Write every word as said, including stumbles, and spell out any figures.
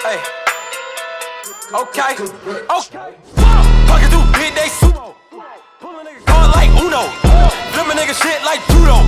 Hey. Okay. Okay. Pocket too big, they sumo. Pull a nigga going like Uno. Flip a nigga shit like judo.